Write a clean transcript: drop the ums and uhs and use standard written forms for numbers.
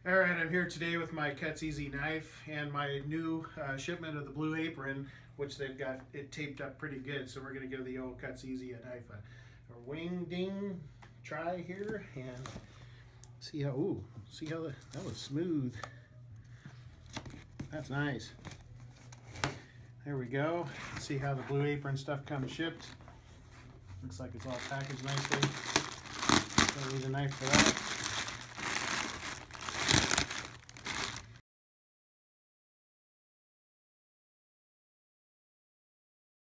All right, I'm here today with my Cuts Easy knife and my new shipment of the Blue Apron, which they've got it taped up pretty good. So we're going to give the old Cuts Easy a knife a wing ding try here and see how that was smooth. That's nice. There we go. See how the Blue Apron stuff comes shipped. Looks like it's all packaged nicely. Don't need a knife for that.